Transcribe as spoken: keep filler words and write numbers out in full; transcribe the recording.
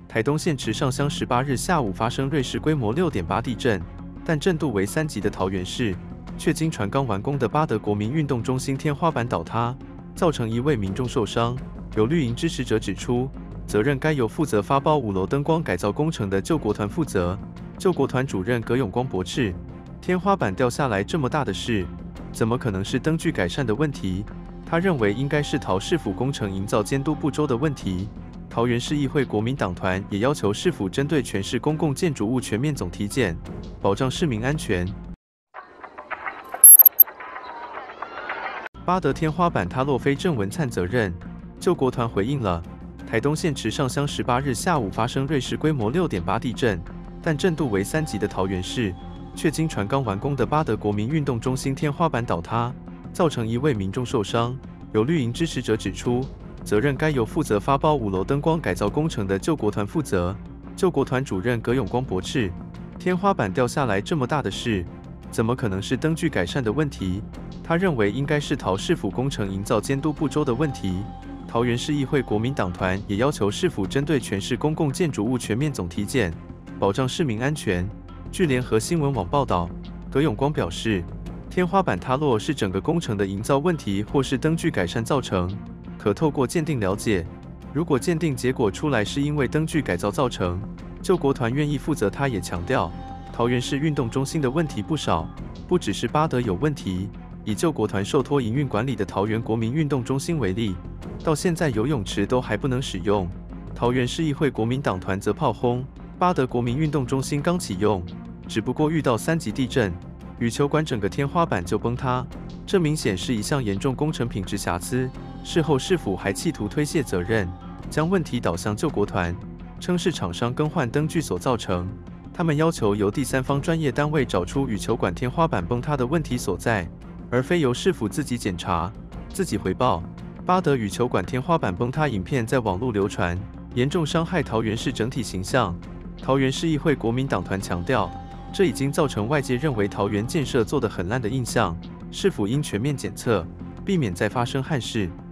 台东县池上乡十八日下午发生瑞士规模 六点八 地震，但震度为三级的桃园市，却经传刚完工的八德国民运动中心天花板倒塌，造成一位民众受伤。有绿营支持者指出，责任该由负责发包五楼灯光改造工程的救国团负责。救国团主任葛永光驳斥，天花板掉下来这么大的事，怎么可能是灯具改善的问题？他认为应该是桃市府工程营造监督不周的问题。桃园市议会国民党团也要求市府针对全市公共建筑物全面总体检，保障市民安全。八德天花板塌落非郑文灿责任，救国团回应了。台东县池上乡十八日下午发生瑞士规模 六点八 地震，但震度为三级的桃园市，却经传刚完工的八德国民运动中心天花板倒塌，造成一位民众受伤。有绿营支持者指出，责任该由负责发包五楼灯光改造工程的救国团负责。救国团主任葛永光驳斥，天花板掉下来这么大的事，怎么可能是灯具改善的问题？他认为应该是桃市府工程营造监督不周的问题。桃园市议会国民党团也要求市府针对全市公共建筑物全面总体检，保障市民安全。据联合新闻网报道，葛永光表示，天花板塌落是整个工程的营造问题，或是灯具改善造成，可透过鉴定了解。如果鉴定结果出来是因为灯具改造造成，救国团愿意负责。他也强调，桃园市运动中心的问题不少，不只是八德有问题。以救国团受托营运管理的桃园国民运动中心为例，到现在游泳池都还不能使用。桃园市议会国民党团则炮轰，八德国民运动中心刚启用，只不过遇到三级地震，羽球馆整个天花板就崩塌，这明显是一项严重工程品质瑕疵。事后市府还企图推卸责任，将问题导向救国团，称是厂商更换灯具所造成。他们要求由第三方专业单位找出羽球馆天花板崩塌的问题所在，而非由市府自己检查、自己回报。八德羽球馆天花板崩塌影片在网络流传，严重伤害桃园市整体形象。桃园市议会国民党团强调，这已经造成外界认为桃园建设做得很烂的印象，市府应全面检测，避免再发生憾事。